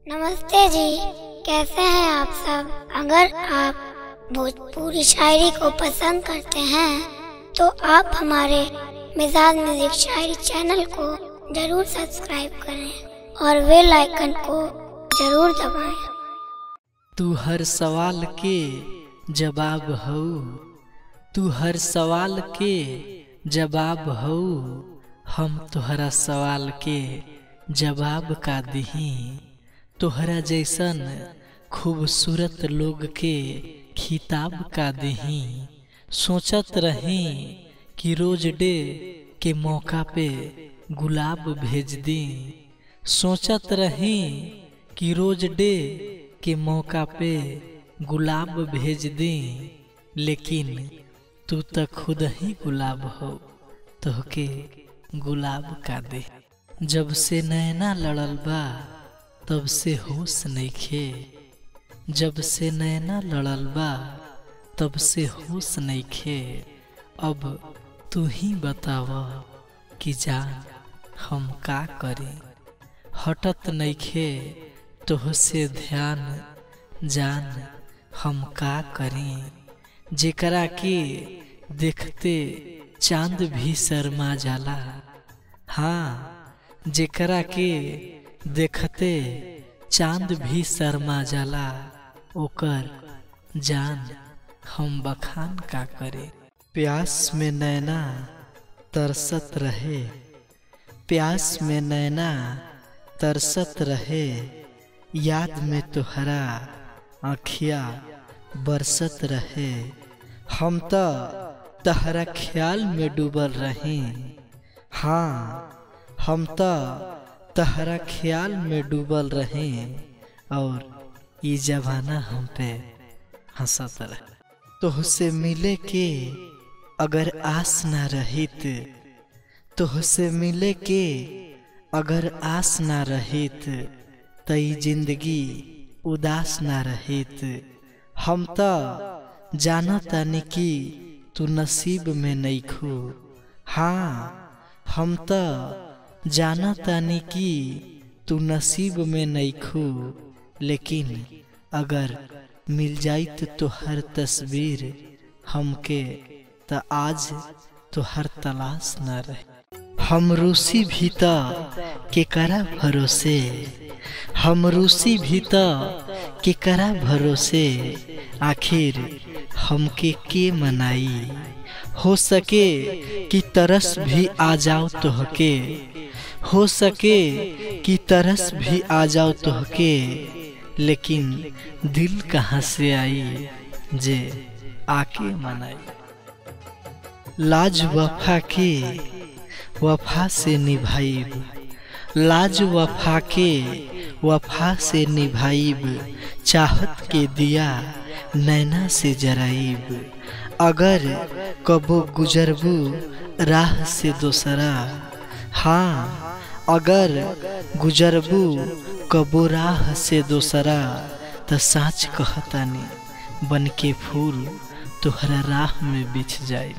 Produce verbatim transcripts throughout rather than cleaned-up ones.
नमस्ते जी, कैसे हैं आप सब। अगर आप भोजपुरी शायरी को पसंद करते हैं तो आप हमारे मिजाज म्यूजिक शायरी चैनल को जरूर सब्सक्राइब करें और बेल आइकन को जरूर दबाएं। तू हर सवाल के जवाब हो, तू हर सवाल के जवाब हो, हम तोहरा सवाल के जवाब का दिही। तोहरा जैसन खूबसूरत लोग के खिताब का दिही। सोचत रही कि रोज डे के मौका पे गुलाब भेज दी। सोचत रही कि रोज डे के मौका पे गुलाब भेज दी, लेकिन तू तो खुद ही गुलाब हो, तोहके गुलाब का दे। जब से नैना लड़ल बा तब से होश नइखे, जब से नैना लड़ल बा तब से होश नइखे। अब तू ही बताव कि जान हम का करी। हटत नइखे तोह से ध्यान, जान हम का करी। जेकरा के देखते चांद भी शर्मा जाला, हाँ जेकरा के देखते चांद भी शर्मा जाला, ओकर जान हम बखान का करे। प्यास में नैना तरसत रहे, प्यास में नैना तरसत रहे, याद में तोहरा आँखिया बरसत रहे। हम तो तहरा ख्याल में डूबल रही, हाँ हम तो तहरा ख्याल में डूबल रहे, और ये जमाना हम पे हंसत रहे। तोहसे मिले के अगर आस ना रहित, तोहसे मिले के अगर आस ना रहित, तई जिंदगी उदास ना रहित। हम तो जानतानी कि तू नसीब में नइखू, हाँ हम तो जानतानी कि तू नसीब में नइखू, लेकिन अगर मिल जाइत तो हर तस्वीर हमके त आज तो हर तलाश न रहे। हम रूसी भी त के करा भरोसे, हम रूसी भी त के करा भरोसे, आखिर हमके के मनाई। हो सके कि तरस भी आ जाओ तोहके, हो सके कि तरस भी आ जाओ तोहके, लेकिन दिल कहाँ से आई जे आके मनाई। लाज वफा के वफा से निभाइब, लाज वफा के वफा से निभाइब, चाहत के दिया नैना से जराइब। अगर कबो गुजरबू राह से दोसरा, हाँ अगर गुजरबू कबो राह से दोसरा, त साच कहतानी बन के फूल तोहरा राह में बिछ जाए।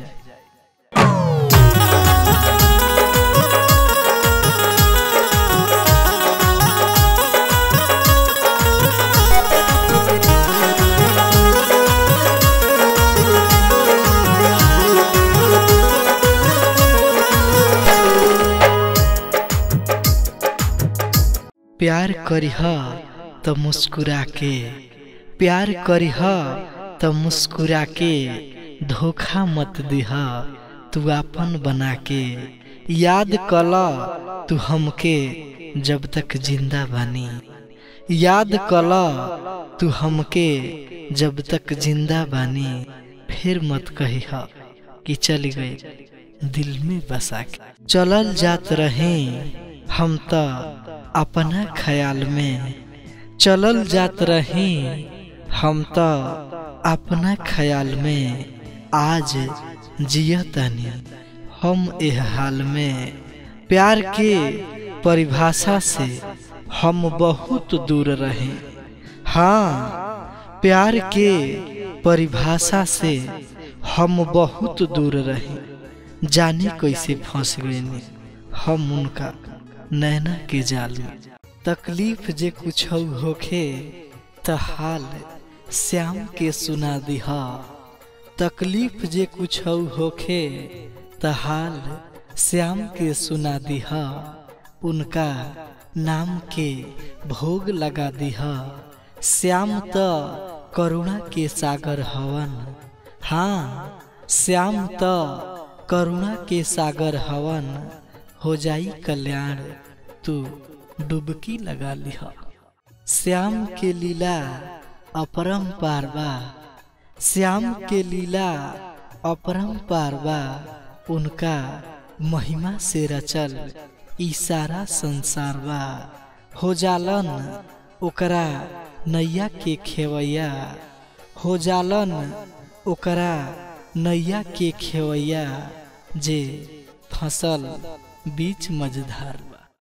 प्यार करिह त मुस्कुरा के, प्यार करिह त मुस्कुरा के, धोखा मत दिह तू आपन बना के। याद कला तू हमके जब तक जिंदा बानी, याद कला तू हमके जब तक जिंदा बानी। फिर मत कहिह कि चल गए दिल में बसा के। चलल जात रहे हम त अपना ख्याल में, चलल जात रहे हम तो अपना ख्याल में। आज जियतनी हम एह हाल में, प्यार के परिभाषा से हम बहुत दूर रहे, हाँ प्यार के परिभाषा से हम बहुत दूर रहे। जाने कैसे फंस गए हम उनका नैना के जाल में। तकलीफ जे कुछ होखे त हाल श्याम के सुना दिहा। तकलीफ जे कुछ होखे त हाल श्याम के सुना दिहा। उनका नाम के भोग लगा दिहा। श्याम त करुणा के सागर हवन। हाँ श्याम त करुणा के सागर हवन। हो जाई कल्याण तू डुबकी लगा लिहा। श्याम के लीला अपरंपार बा। श्याम के लीला अपरंपार बा। उनका महिमा से रचल ई सारा संसार बा। हो जालन ओकरा नैया के खेवैया। हो जालन ओकरा नैया के खेवैया जे फसल बीच मझधार।